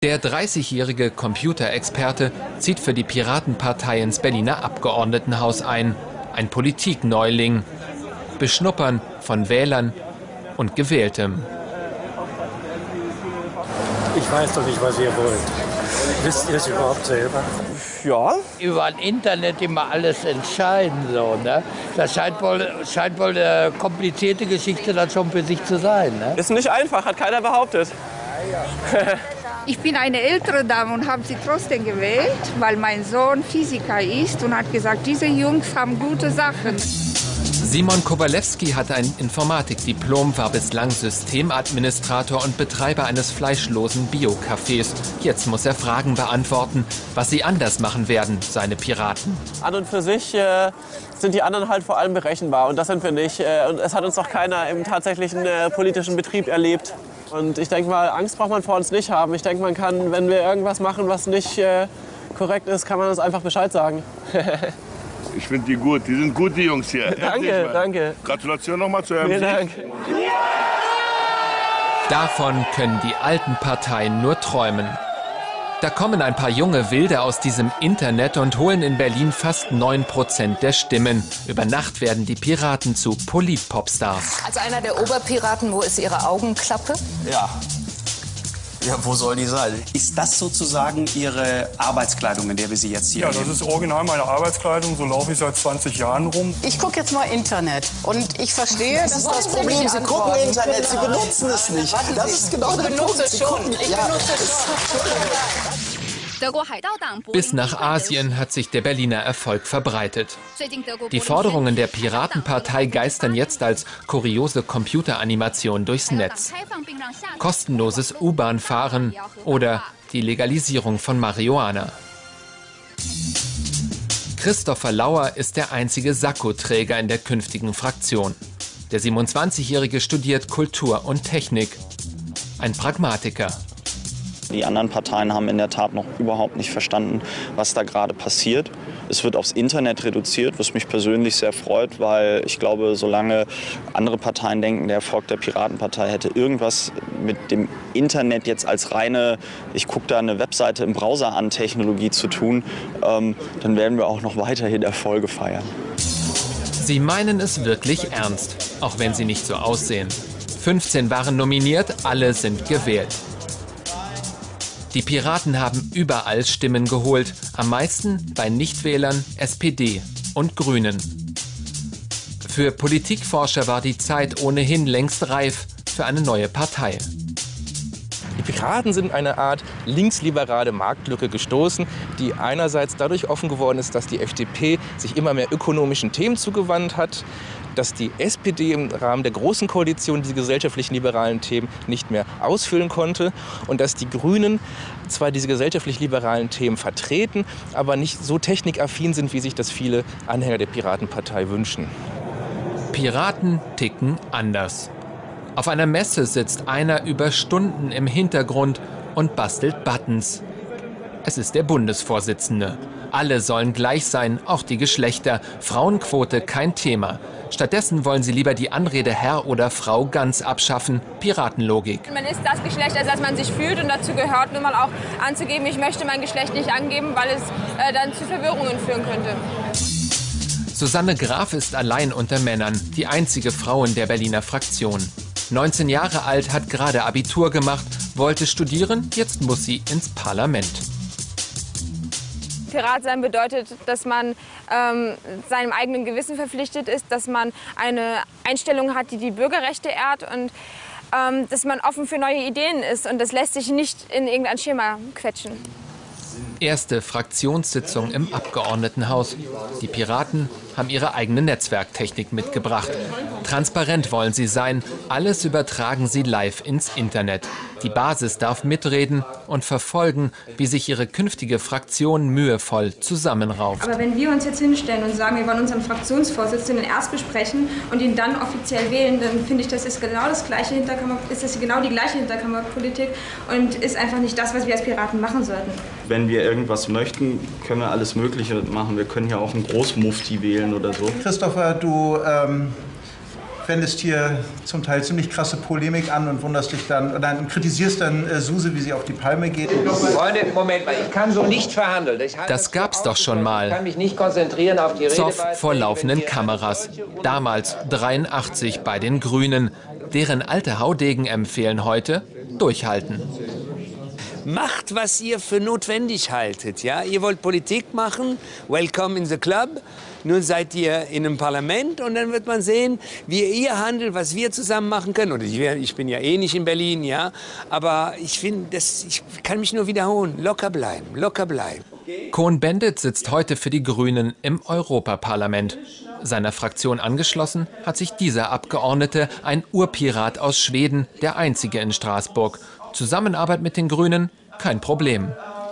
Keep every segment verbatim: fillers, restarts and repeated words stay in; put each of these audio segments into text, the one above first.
Der dreißigjährige Computerexperte zieht für die Piratenpartei ins Berliner Abgeordnetenhaus ein. Ein Politikneuling. Beschnuppern von Wählern und Gewähltem. Ich weiß doch nicht, was ihr wollt. Wisst ihr es überhaupt selber? Ja. Über das Internet immer alles entscheiden. So, ne? Das scheint wohl, scheint wohl eine komplizierte Geschichte dann schon für sich zu sein. Ne? Ist nicht einfach, hat keiner behauptet. Ich bin eine ältere Dame und habe sie trotzdem gewählt, weil mein Sohn Physiker ist und hat gesagt, diese Jungs haben gute Sachen. Simon Kowalewski hat ein Informatikdiplom, war bislang Systemadministrator und Betreiber eines fleischlosen Bio-Cafés. Jetzt muss er Fragen beantworten, was sie anders machen werden, seine Piraten. An und für sich äh, sind die anderen halt vor allem berechenbar und das sind wir nicht. Äh, und es hat uns noch keiner im tatsächlichen äh, politischen Betrieb erlebt. Und ich denke mal, Angst braucht man vor uns nicht haben. Ich denke, man kann, wenn wir irgendwas machen, was nicht äh, korrekt ist, kann man uns einfach Bescheid sagen. Ich finde die gut. Die sind gut, die Jungs hier. Danke, danke. Gratulation nochmal zu eurem Vielen Sieg. Dank. Davon können die alten Parteien nur träumen. Da kommen ein paar junge Wilde aus diesem Internet und holen in Berlin fast neun Prozent der Stimmen. Über Nacht werden die Piraten zu Polit-Popstars. Als einer der Oberpiraten, wo ist Ihre Augenklappe? Ja. Ja, wo soll die sein? Ist das sozusagen Ihre Arbeitskleidung, in der wir Sie jetzt hier Ja, erleben? das ist original meine Arbeitskleidung. So laufe ich seit zwanzig Jahren rum. Ich gucke jetzt mal Internet und ich verstehe, dass das Problem, Sie gucken Internet, Sie benutzen es nicht. Das ist genau der Punkt. Sie gucken, ja, Bis nach Asien hat sich der Berliner Erfolg verbreitet. Die Forderungen der Piratenpartei geistern jetzt als kuriose Computeranimation durchs Netz. Kostenloses U-Bahn-Fahren oder die Legalisierung von Marihuana. Christopher Lauer ist der einzige Sakkoträger in der künftigen Fraktion. Der siebenundzwanzigjährige studiert Kultur und Technik. Ein Pragmatiker. Die anderen Parteien haben in der Tat noch überhaupt nicht verstanden, was da gerade passiert. Es wird aufs Internet reduziert, was mich persönlich sehr freut, weil ich glaube, solange andere Parteien denken, der Erfolg der Piratenpartei hätte irgendwas mit dem Internet jetzt als reine, ich gucke da eine Webseite im Browser an, Technologie zu tun, ähm, dann werden wir auch noch weiterhin Erfolge feiern. Sie meinen es wirklich ernst, auch wenn sie nicht so aussehen. fünfzehn waren nominiert, alle sind gewählt. Die Piraten haben überall Stimmen geholt, am meisten bei Nichtwählern, S P D und Grünen. Für Politikforscher war die Zeit ohnehin längst reif für eine neue Partei. Die Piraten sind eine Art linksliberale Marktlücke gestoßen, die einerseits dadurch offen geworden ist, dass die F D P sich immer mehr ökonomischen Themen zugewandt hat, dass die S P D im Rahmen der Großen Koalition diese gesellschaftlich-liberalen Themen nicht mehr ausfüllen konnte und dass die Grünen zwar diese gesellschaftlich-liberalen Themen vertreten, aber nicht so technikaffin sind, wie sich das viele Anhänger der Piratenpartei wünschen. Piraten ticken anders. Auf einer Messe sitzt einer über Stunden im Hintergrund und bastelt Buttons. Es ist der Bundesvorsitzende. Alle sollen gleich sein, auch die Geschlechter. Frauenquote kein Thema. Stattdessen wollen sie lieber die Anrede Herr oder Frau ganz abschaffen. Piratenlogik. Man ist das Geschlecht, als das man sich fühlt, und dazu gehört nun mal auch anzugeben, ich möchte mein Geschlecht nicht angeben, weil es äh, dann zu Verwirrungen führen könnte. Susanne Graf ist allein unter Männern, die einzige Frau in der Berliner Fraktion. neunzehn Jahre alt, hat gerade Abitur gemacht, wollte studieren, jetzt muss sie ins Parlament. Pirat sein bedeutet, dass man ähm, seinem eigenen Gewissen verpflichtet ist, dass man eine Einstellung hat, die die Bürgerrechte ehrt und ähm, dass man offen für neue Ideen ist. Und das lässt sich nicht in irgendein Schema quetschen. Erste Fraktionssitzung im Abgeordnetenhaus. Die Piraten haben ihre eigene Netzwerktechnik mitgebracht. Transparent wollen sie sein. Alles übertragen sie live ins Internet. Die Basis darf mitreden und verfolgen, wie sich ihre künftige Fraktion mühevoll zusammenrauft. Aber wenn wir uns jetzt hinstellen und sagen, wir wollen unseren Fraktionsvorsitzenden erst besprechen und ihn dann offiziell wählen, dann finde ich, das ist genau das gleiche Hinterkammer, ist das genau die gleiche Hinterkammerpolitik und ist einfach nicht das, was wir als Piraten machen sollten. Wenn wir irgendwas möchten, können wir alles Mögliche machen. Wir können ja auch einen Großmufti wählen oder so. Christopher, du ähm, wendest hier zum Teil ziemlich krasse Polemik an und wunderst dich dann, und dann kritisierst dann äh, Suse, wie sie auf die Palme geht. Freunde, Moment mal, ich kann so nicht verhandeln. Ich das gab's doch schon mal. Ich kann mich nicht konzentrieren auf die Zoff Redeweise. vor laufenden Kameras. Damals dreiundachtzig bei den Grünen. Deren alte Haudegen empfehlen heute durchhalten. Macht, was ihr für notwendig haltet. Ja? Ihr wollt Politik machen, welcome in the club. Nun seid ihr in einem Parlament und dann wird man sehen, wie ihr handelt, was wir zusammen machen können. Und ich, ich bin ja eh nicht in Berlin, ja. Aber ich finde, ich kann mich nur wiederholen. Locker bleiben, locker bleiben. Cohn-Bendit sitzt heute für die Grünen im Europaparlament. Seiner Fraktion angeschlossen hat sich dieser Abgeordnete, ein Urpirat aus Schweden, der einzige in Straßburg. Zusammenarbeit mit den Grünen, kein Problem.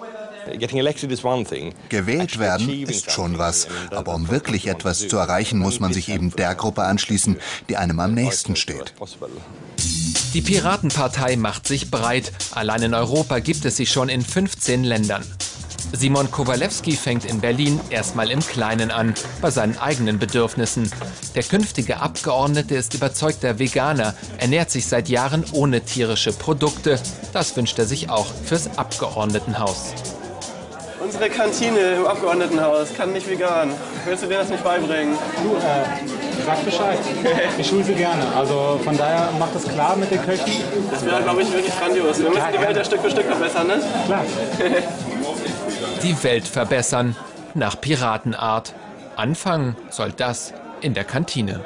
Gewählt werden ist schon was, aber um wirklich etwas zu erreichen, muss man sich eben der Gruppe anschließen, die einem am nächsten steht. Die Piratenpartei macht sich breit. Allein in Europa gibt es sie schon in fünfzehn Ländern. Simon Kowalewski fängt in Berlin erstmal im Kleinen an, bei seinen eigenen Bedürfnissen. Der künftige Abgeordnete ist überzeugter Veganer, ernährt sich seit Jahren ohne tierische Produkte. Das wünscht er sich auch fürs Abgeordnetenhaus. Unsere Kantine im Abgeordnetenhaus kann nicht vegan. Willst du dir das nicht beibringen? Du, äh, sag Bescheid. Ich schule sie gerne. Also von daher macht das klar mit den Köchen. Das wäre, glaube ich, wirklich grandios. Wir müssen die Welt ja Stück für Stück verbessern, ne? Klar. Die Welt verbessern, nach Piratenart. Anfangen soll das in der Kantine.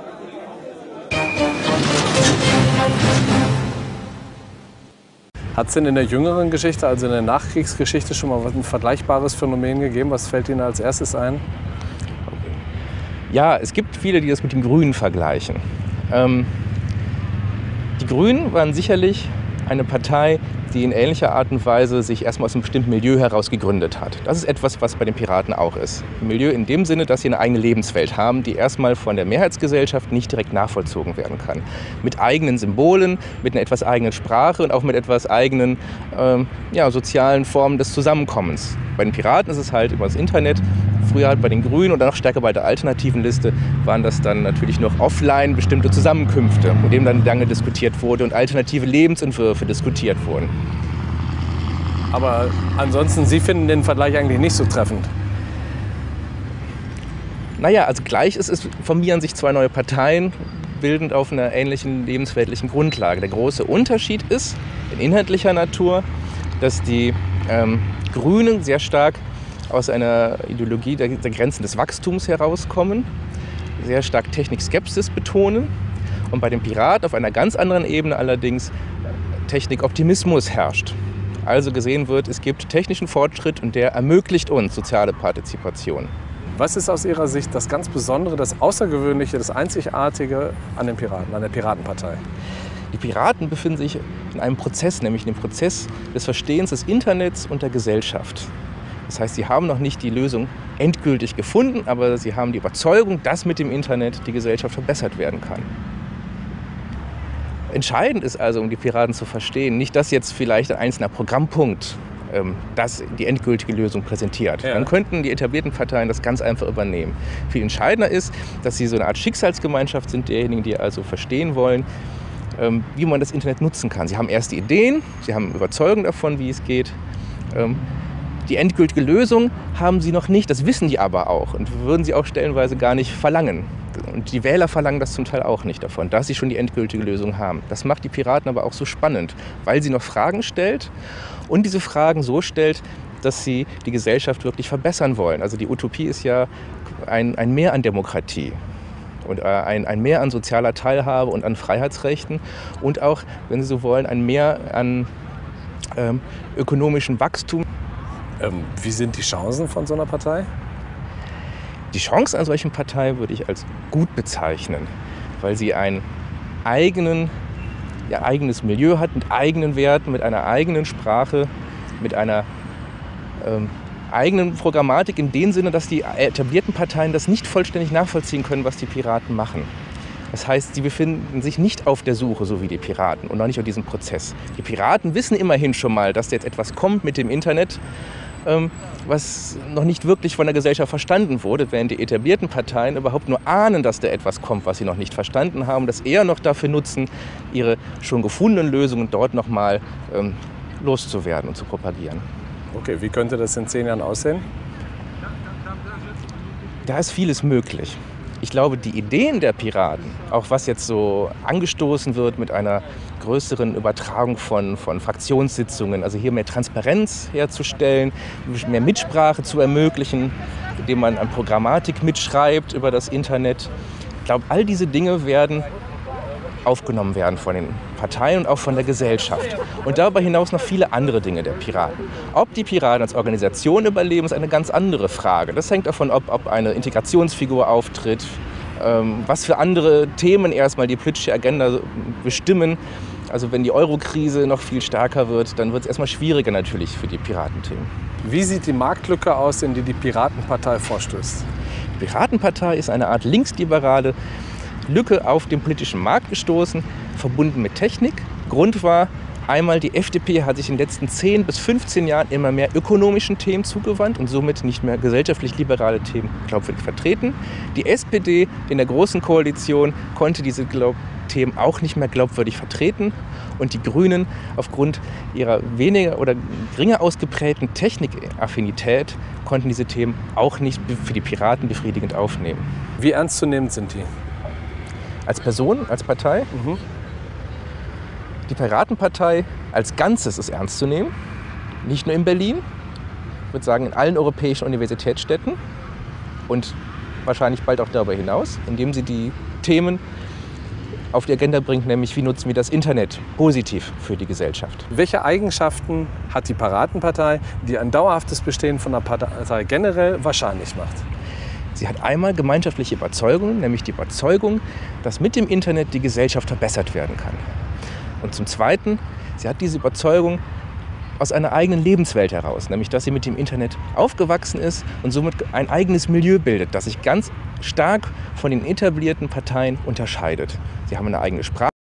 Hat es denn in der jüngeren Geschichte, also in der Nachkriegsgeschichte, schon mal ein vergleichbares Phänomen gegeben? Was fällt Ihnen als erstes ein? Ja, es gibt viele, die das mit den Grünen vergleichen. Ähm, die Grünen waren sicherlich eine Partei, die in ähnlicher Art und Weise sich erstmal aus einem bestimmten Milieu heraus gegründet hat. Das ist etwas, was bei den Piraten auch ist. Ein Milieu in dem Sinne, dass sie eine eigene Lebenswelt haben, die erstmal von der Mehrheitsgesellschaft nicht direkt nachvollzogen werden kann. Mit eigenen Symbolen, mit einer etwas eigenen Sprache und auch mit etwas eigenen ähm, ja, sozialen Formen des Zusammenkommens. Bei den Piraten ist es halt über das Internet. Früher halt bei den Grünen und dann noch stärker bei der alternativen Liste waren das dann natürlich noch offline bestimmte Zusammenkünfte, mit denen dann lange diskutiert wurde und alternative Lebensentwürfe diskutiert wurden. Aber ansonsten, Sie finden den Vergleich eigentlich nicht so treffend? Naja, also gleich ist es, formieren sich zwei neue Parteien, bildend auf einer ähnlichen lebensweltlichen Grundlage. Der große Unterschied ist in inhaltlicher Natur, dass die ähm, Grünen sehr stark aus einer Ideologie der, der Grenzen des Wachstums herauskommen, sehr stark Technikskepsis betonen und bei den Piraten auf einer ganz anderen Ebene allerdings Technikoptimismus herrscht. Also gesehen wird, es gibt technischen Fortschritt und der ermöglicht uns soziale Partizipation. Was ist aus Ihrer Sicht das ganz Besondere, das Außergewöhnliche, das Einzigartige an den Piraten, an der Piratenpartei? Die Piraten befinden sich in einem Prozess, nämlich in dem Prozess des Verstehens des Internets und der Gesellschaft. Das heißt, sie haben noch nicht die Lösung endgültig gefunden, aber sie haben die Überzeugung, dass mit dem Internet die Gesellschaft verbessert werden kann. Entscheidend ist also, um die Piraten zu verstehen, nicht, dass jetzt vielleicht ein einzelner Programmpunkt ähm, das die endgültige Lösung präsentiert. Ja. Dann könnten die etablierten Parteien das ganz einfach übernehmen. Viel entscheidender ist, dass sie so eine Art Schicksalsgemeinschaft sind, derjenigen, die also verstehen wollen, ähm, wie man das Internet nutzen kann. Sie haben erste Ideen, sie haben Überzeugung davon, wie es geht. Ähm, Die endgültige Lösung haben sie noch nicht, das wissen die aber auch und würden sie auch stellenweise gar nicht verlangen. Und die Wähler verlangen das zum Teil auch nicht davon, dass sie schon die endgültige Lösung haben. Das macht die Piraten aber auch so spannend, weil sie noch Fragen stellt und diese Fragen so stellt, dass sie die Gesellschaft wirklich verbessern wollen. Also die Utopie ist ja ein, ein Mehr an Demokratie und ein, ein Mehr an sozialer Teilhabe und an Freiheitsrechten und auch, wenn Sie so wollen, ein Mehr an ähm, ökonomischem Wachstum. Ähm, wie sind die Chancen von so einer Partei? Die Chancen einer solchen Partei würde ich als gut bezeichnen, weil sie ein eigenen, ja, eigenes Milieu hat, mit eigenen Werten, mit einer eigenen Sprache, mit einer ähm, eigenen Programmatik in dem Sinne, dass die etablierten Parteien das nicht vollständig nachvollziehen können, was die Piraten machen. Das heißt, sie befinden sich nicht auf der Suche, so wie die Piraten, und noch nicht auf diesem Prozess. Die Piraten wissen immerhin schon mal, dass jetzt etwas kommt mit dem Internet, ähm, was noch nicht wirklich von der Gesellschaft verstanden wurde, während die etablierten Parteien überhaupt nur ahnen, dass da etwas kommt, was sie noch nicht verstanden haben, das eher noch dafür nutzen, ihre schon gefundenen Lösungen dort noch mal ähm, loszuwerden und zu propagieren. Okay, wie könnte das in zehn Jahren aussehen? Da ist vieles möglich. Ich glaube, die Ideen der Piraten, auch was jetzt so angestoßen wird mit einer größeren Übertragung von, von Fraktionssitzungen, also hier mehr Transparenz herzustellen, mehr Mitsprache zu ermöglichen, indem man an Programmatik mitschreibt über das Internet. Ich glaube, all diese Dinge werden aufgenommen werden von den Parteien und auch von der Gesellschaft. Und darüber hinaus noch viele andere Dinge der Piraten. Ob die Piraten als Organisation überleben, ist eine ganz andere Frage. Das hängt davon ab, ob eine Integrationsfigur auftritt, ähm, was für andere Themen erstmal die politische Agenda bestimmen. Also wenn die Euro-Krise noch viel stärker wird, dann wird es erstmal schwieriger natürlich für die Piratenthemen. Wie sieht die Marktlücke aus, in die die Piratenpartei vorstößt? Die Piratenpartei ist eine Art linksliberale Lücke auf den politischen Markt gestoßen, verbunden mit Technik. Grund war einmal, die F D P hat sich in den letzten zehn bis fünfzehn Jahren immer mehr ökonomischen Themen zugewandt und somit nicht mehr gesellschaftlich liberale Themen glaubwürdig vertreten. Die S P D in der Großen Koalition konnte diese glaub Themen auch nicht mehr glaubwürdig vertreten und die Grünen aufgrund ihrer weniger oder geringer ausgeprägten Technikaffinität konnten diese Themen auch nicht für die Piraten befriedigend aufnehmen. Wie ernstzunehmend sind die? Als Person, als Partei? Mhm. Die Piratenpartei als Ganzes ist ernst zu nehmen, nicht nur in Berlin, ich würde sagen in allen europäischen Universitätsstädten und wahrscheinlich bald auch darüber hinaus, indem sie die Themen auf die Agenda bringt, nämlich wie nutzen wir das Internet positiv für die Gesellschaft. Welche Eigenschaften hat die Piratenpartei, die ein dauerhaftes Bestehen von der Partei generell wahrscheinlich macht? Sie hat einmal gemeinschaftliche Überzeugungen, nämlich die Überzeugung, dass mit dem Internet die Gesellschaft verbessert werden kann. Und zum Zweiten, sie hat diese Überzeugung aus einer eigenen Lebenswelt heraus, nämlich dass sie mit dem Internet aufgewachsen ist und somit ein eigenes Milieu bildet, das sich ganz stark von den etablierten Parteien unterscheidet. Sie haben eine eigene Sprache.